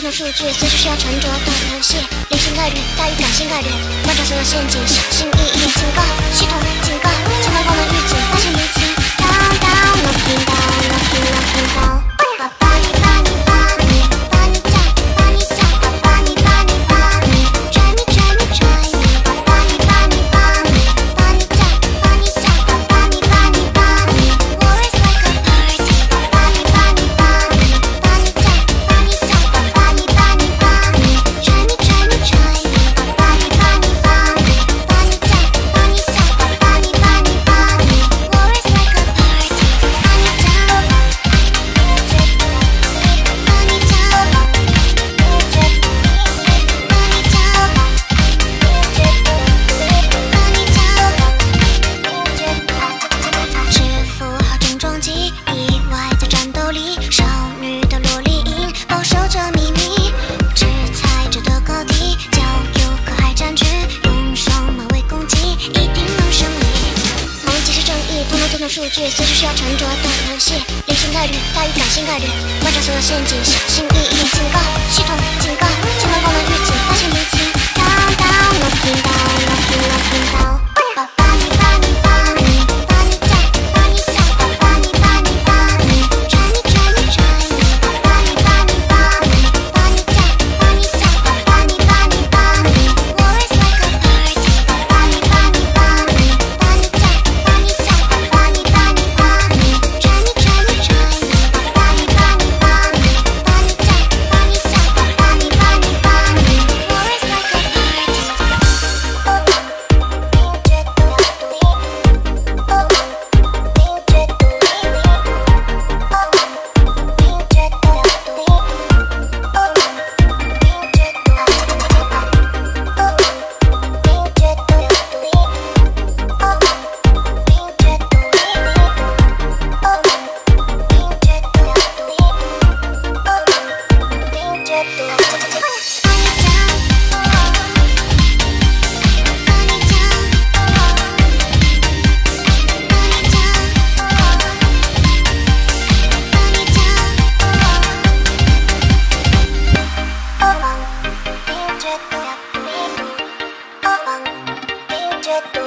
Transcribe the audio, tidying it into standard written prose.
的数据随时需要沉着的游戏，理性概率大于感性概率，观察所有陷阱，小心翼翼。警告，系统警告，前方功能预警，发现敌情。Down down knocking down knocking knocking down。把你把你把你把你炸把你炸把你把你把你 try me try me try me 把你把你把你把你炸把你炸把你把你把你 war is like a party 把你把你把你把你炸把你炸把你把你把你 try me try me try me 把你把你把你把你炸把你炸把你把你把你 war is like a party 把你炸把你炸把你炸制服好整装机，意外在战斗里，少女的萝莉音保守着秘密，制裁着的高低，交友可爱占据，用双马尾攻击，一定能胜利。梦即是正义，通通数据，随时需要沉着的游戏，理性概率大于感性概率，观察所有陷阱，小心翼翼。警告，系统警告，前方功能预警，发现敌情。Down down knocking down knocking knocking down。把你把你把你把你炸把你炸把你把你把你 try me try me try me 把你把你把你把你炸把你炸把你把你把你 war is like a party 把你把你把你把你炸把你炸把你把你把你 try me try me try me 把你把你把你把你炸把你炸把你把你把你 war is like a party。Jet